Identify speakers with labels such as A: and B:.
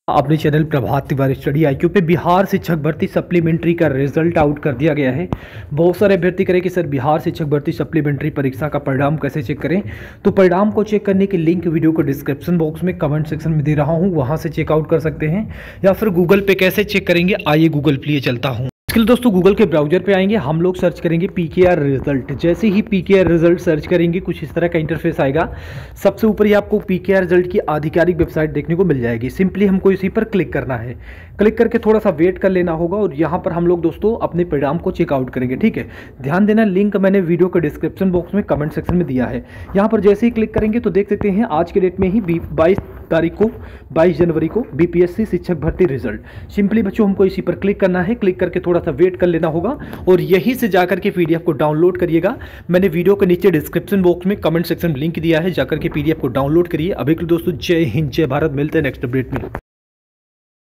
A: अपने channel Prabhat Tiwari study IQ पे बिहार शिक्षक भर्ती सप्लीमेंट्री का रिजल्ट आउट कर दिया गया है। बहुत सारे अभ्यर्थी करें कि सर बिहार शिक्षक भर्ती सप्लीमेंट्री परीक्षा का परिणाम कैसे चेक करें, तो परिणाम को चेक करने की लिंक वीडियो को डिस्क्रिप्शन बॉक्स में कमेंट सेक्शन में दे रहा हूँ, वहाँ से चेकआउट कर सकते हैं। या फिर गूगल पे कैसे चेक करेंगे, आइए गूगल पे लिए चलता हूँ। इसके लिए दोस्तों गूगल के ब्राउजर पे आएंगे, हम लोग सर्च करेंगे पीकेआर रिजल्ट। जैसे ही पीकेआर रिजल्ट सर्च करेंगे कुछ इस तरह का इंटरफेस आएगा। सबसे ऊपर ही आपको पीकेआर रिजल्ट की आधिकारिक वेबसाइट देखने को मिल जाएगी। सिंपली हमको इसी पर क्लिक करना है, क्लिक करके थोड़ा सा वेट कर लेना होगा और यहाँ पर हम लोग दोस्तों अपने परिणाम को चेकआउट करेंगे। ठीक है, ध्यान देना, लिंक मैंने वीडियो के डिस्क्रिप्शन बॉक्स में कमेंट सेक्शन में दिया है। यहाँ पर जैसे ही क्लिक करेंगे तो देख सकते हैं आज के डेट में ही 22 जनवरी को बीपीएससी शिक्षक भर्ती रिजल्ट। सिंपली बच्चों हमको इसी पर क्लिक करना है, क्लिक करके थोड़ा सा वेट कर लेना होगा और यहीं से जाकर के पीडीएफ को डाउनलोड करिएगा। मैंने वीडियो के नीचे डिस्क्रिप्शन बॉक्स में कमेंट सेक्शन में लिंक दिया है, जाकर के पीडीएफ को डाउनलोड करिए। अभी के लिए दोस्तों जय हिंद, जय भारत। मिलते हैं नेक्स्ट अपडेट में।